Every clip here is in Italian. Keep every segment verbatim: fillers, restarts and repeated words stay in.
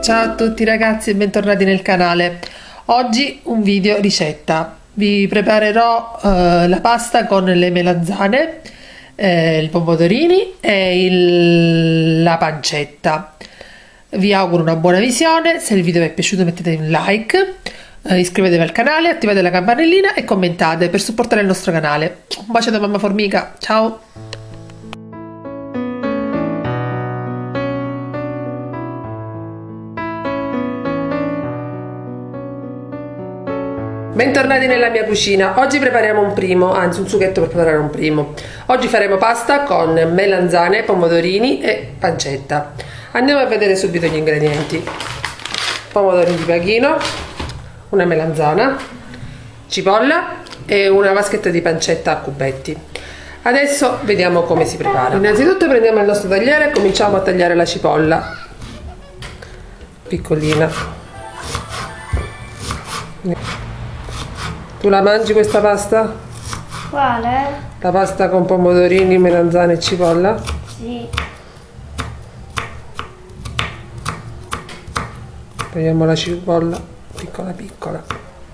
Ciao a tutti ragazzi e bentornati nel canale. Oggi un video ricetta. Vi preparerò eh, la pasta con le melanzane, eh, i pomodorini e il, la pancetta. Vi auguro una buona visione. Se il video vi è piaciuto mettete un like, eh, iscrivetevi al canale, attivate la campanellina e commentate per supportare il nostro canale. Un bacio da mamma formica, ciao! Bentornati nella mia cucina. Oggi prepariamo un primo, anzi un sughetto per preparare un primo. Oggi faremo pasta con melanzane, pomodorini e pancetta. Andiamo a vedere subito gli ingredienti. Pomodorini di pachino, una melanzana, cipolla e una vaschetta di pancetta a cubetti. Adesso vediamo come si prepara. Innanzitutto prendiamo il nostro tagliere e cominciamo a tagliare la cipolla piccolina. Tu la mangi questa pasta? Quale? La pasta con pomodorini, melanzane e cipolla? Sì. Prendiamo la cipolla piccola piccola.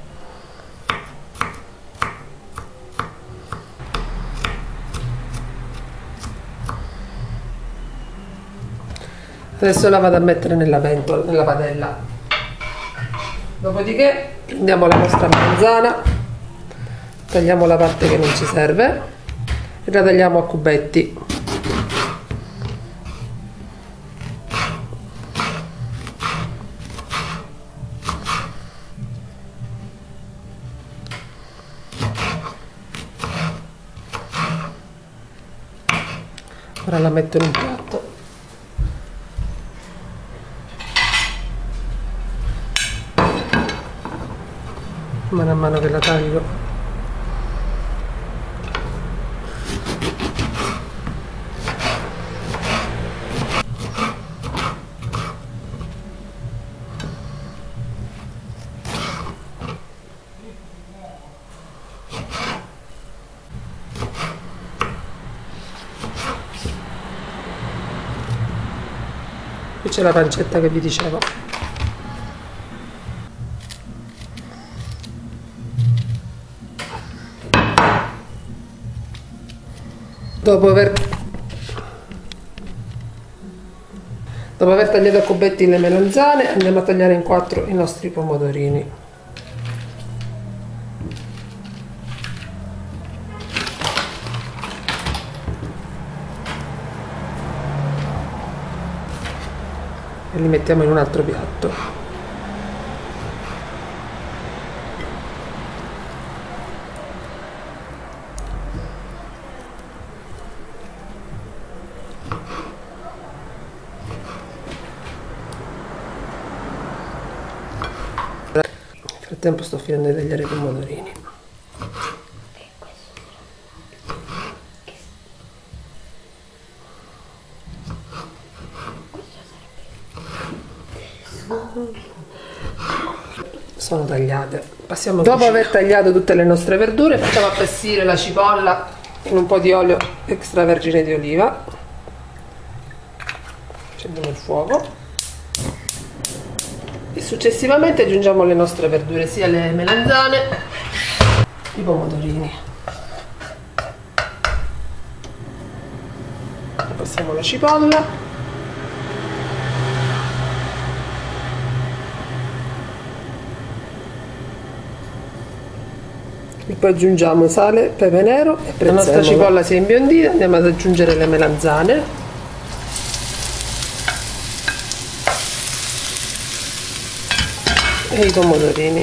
Adesso la vado a mettere nella pentola, nella padella. Dopodiché prendiamo la nostra melanzana, tagliamo la parte che non ci serve e la tagliamo a cubetti. Ora la metto in un piatto. Mano a mano che la taglio qui c'è la pancetta che vi dicevo. Dopo aver, dopo aver tagliato a cubetti le melanzane, andiamo a tagliare in quattro i nostri pomodorini. E li mettiamo in un altro piatto. Nel frattempo sto finendo di tagliare i pomodorini. Sono tagliate. Passiamo dopo aver tagliato tutte le nostre verdure, facciamo appassire la cipolla in un po' di olio extravergine di oliva. Accendiamo il fuoco. E successivamente aggiungiamo le nostre verdure, sia le melanzane, i pomodorini. Passiamo la cipolla. E poi aggiungiamo sale, pepe nero e prezzemolo. La nostra cipolla si è imbiondita, andiamo ad aggiungere le melanzane. E i pomodorini.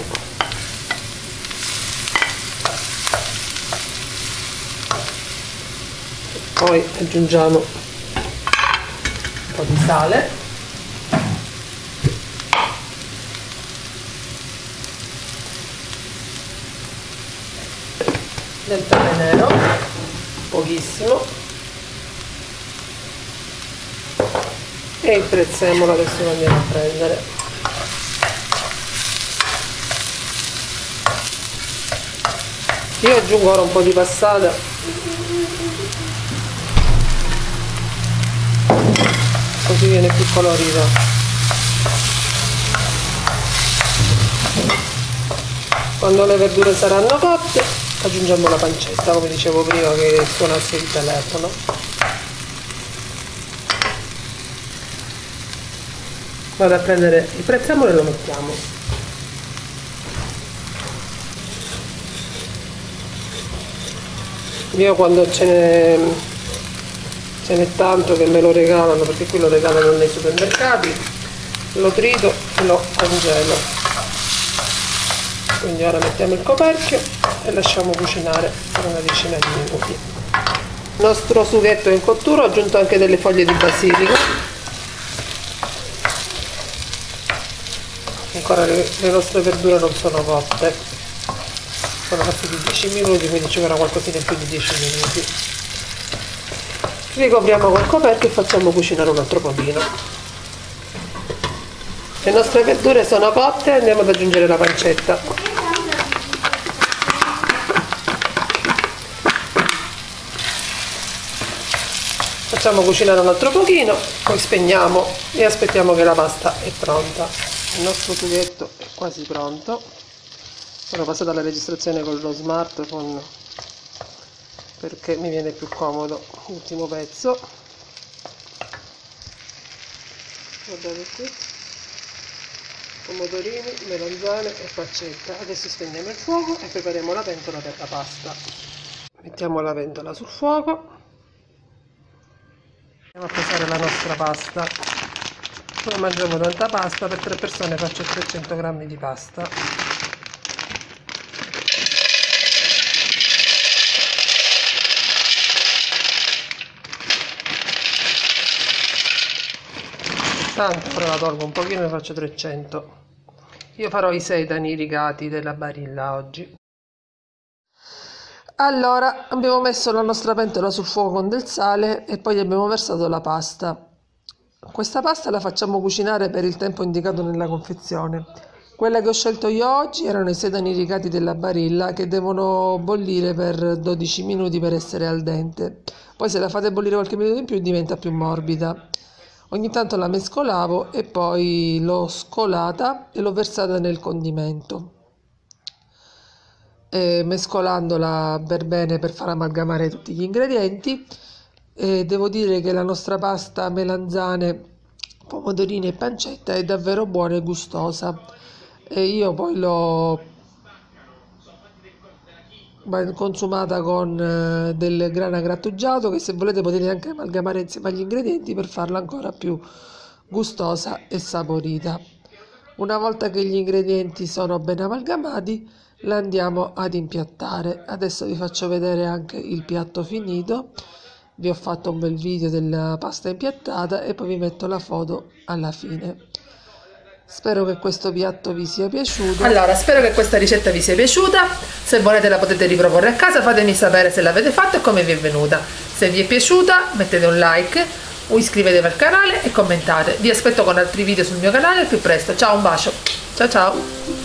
Poi aggiungiamo un po' di sale, del pepe nero, pochissimo, e il prezzemolo adesso lo andiamo a prendere. Io aggiungo ora un po' di passata così viene più colorito. Quando le verdure saranno cotte aggiungiamo la pancetta, come dicevo prima che suonasse il telefono. Vado a prendere il prezzemolo e lo mettiamo. Io quando ce n'è ce n'è tanto che me lo regalano, perché qui lo regalano nei supermercati, lo trito e lo congelo. Quindi ora mettiamo il coperchio e lasciamo cucinare per una decina di minuti. Il nostro sughetto è in cottura, ho aggiunto anche delle foglie di basilico. Ancora le, le nostre verdure non sono cotte, sono passati dieci minuti, quindi ci vorrà qualcosina in più di dieci minuti. Ricopriamo col coperchio e facciamo cucinare un altro pochino. Le nostre verdure sono cotte, andiamo ad aggiungere la pancetta. Facciamo cucinare un altro pochino, poi spegniamo e aspettiamo che la pasta è pronta. Il nostro sughetto è quasi pronto. Sono passata alla registrazione con lo smartphone perché mi viene più comodo. Ultimo pezzo, guardate qui, pomodorini, melanzane e pancetta. Adesso spegniamo il fuoco e prepariamo la pentola per la pasta. Mettiamo la pentola sul fuoco, andiamo a pesare la nostra pasta. Noi mangiamo tanta pasta, per tre persone faccio trecento grammi di pasta. Tanto ora la tolgo un pochino e faccio trecento. Io farò i sedani rigati della Barilla oggi. Allora, abbiamo messo la nostra pentola sul fuoco con del sale e poi abbiamo versato la pasta. Questa pasta la facciamo cucinare per il tempo indicato nella confezione. Quella che ho scelto io oggi erano i sedani rigati della Barilla, che devono bollire per dodici minuti per essere al dente. Poi se la fate bollire qualche minuto in più diventa più morbida. Ogni tanto la mescolavo e poi l'ho scolata e l'ho versata nel condimento, e mescolandola per bene per far amalgamare tutti gli ingredienti. E devo dire che la nostra pasta melanzane, pomodorini e pancetta è davvero buona e gustosa. E io poi l'ho consumata con del grana grattugiato, che se volete potete anche amalgamare insieme agli ingredienti per farla ancora più gustosa e saporita. Una volta che gli ingredienti sono ben amalgamati, la andiamo ad impiattare. Adesso vi faccio vedere anche il piatto finito. Vi ho fatto un bel video della pasta impiattata e poi vi metto la foto alla fine. Spero che questo piatto vi sia piaciuto. Allora, spero che questa ricetta vi sia piaciuta. Se volete la potete riproporre a casa, fatemi sapere se l'avete fatta e come vi è venuta. Se vi è piaciuta mettete un like o iscrivetevi al canale e commentate. Vi aspetto con altri video sul mio canale al più presto. Ciao, un bacio. Ciao ciao.